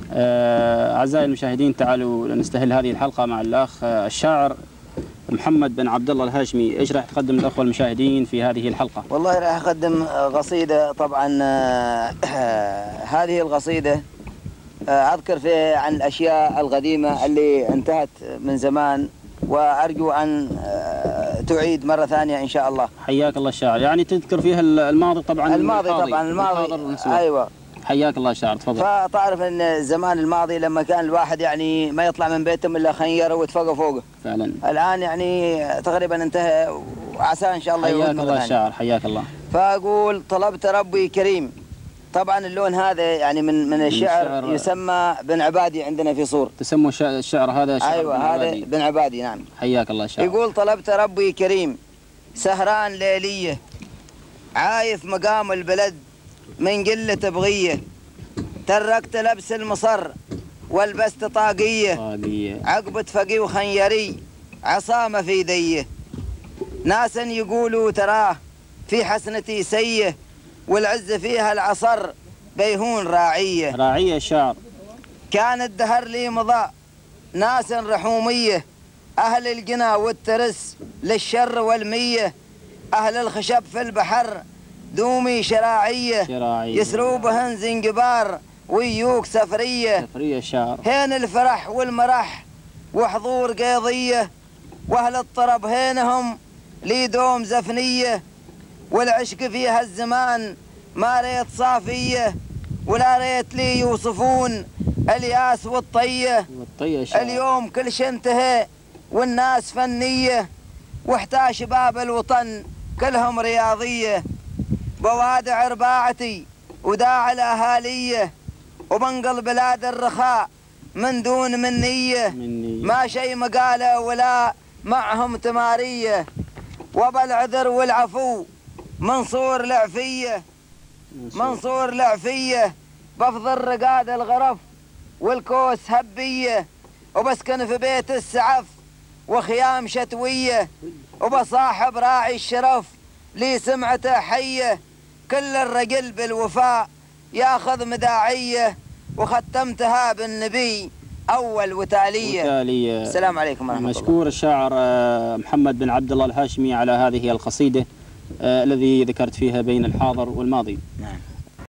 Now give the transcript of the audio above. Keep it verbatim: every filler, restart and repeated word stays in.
آه، أعزائي المشاهدين، تعالوا نستهل هذه الحلقة مع الأخ آه، الشاعر محمد بن عبد الله الهاشمي. إيش راح تقدم للأخوة المشاهدين في هذه الحلقة؟ والله راح أقدم قصيدة. طبعا آه، هذه القصيدة آه، أذكر فيها عن الأشياء القديمة اللي انتهت من زمان، وأرجو أن آه، تعيد مرة ثانية إن شاء الله. حياك الله الشاعر، يعني تذكر فيها الماضي طبعا. الماضي طبعا الماضي أيوة. حياك الله الشاعر، تفضل. فتعرف ان زمان الماضي لما كان الواحد يعني ما يطلع من بيتهم الا خنيره ويتفقى فوقه. فعلا. الان يعني تقريبا انتهى، وعسى ان شاء الله يعود حياك مرة الله ثانية. الشاعر، حياك الله. فاقول طلبت ربي كريم. طبعا اللون هذا يعني من من الشعر, الشعر يسمى بن عبادي عندنا في صور. تسموا الشعر هذا شعر ايوه بن هذا عبادي. بن عبادي نعم. حياك الله الشاعر. يقول طلبت ربي كريم سهران ليليه، عايف مقام البلد من قله بغيه، تركت لبس المصر والبست طاقيه، طاقيه عقبة فقي وخنيري عصامة في يديه، ناسا يقولوا تراه في حسنتي سيه، والعز فيها العصر بيهون راعيه. راعيه الشعر. كان الدهر لي مضى ناس رحوميه، أهل القنا والترس للشر والميه، أهل الخشب في البحر دومي شراعيه، شراعيه يسروا بهن زنقبار ويوك سفريه. سفريه الشعر. هين الفرح والمرح وحضور قيضيه، واهل الطرب هينهم لي دوم زفنيه، والعشق فيها الزمان ما ريت صافيه، ولا ريت لي يوصفون الياس والطيه. والطيه الشعر. اليوم كل شيء انتهى والناس فنيه، واحتاج شباب الوطن كلهم رياضيه، بوادع رباعتي وداع الاهاليه، وبنقل بلاد الرخاء من دون منيه، منية. ما شيء مقاله ولا معهم تماريه، وبالعذر والعفو منصور العفيه، منصور العفيه، بفضل رقاد الغرف والكوس هبيه، وبسكن في بيت السعف وخيام شتويه، وبصاحب راعي الشرف لي سمعته حيه، كل الرجل بالوفاء ياخذ مداعيه، وختمتها بالنبي اول وتاليه. وتاليه. السلام عليكم ورحمه الله. مشكور الشاعر محمد بن عبد الله الهاشمي على هذه القصيده الذي ذكرت فيها بين الحاضر والماضي. نعم.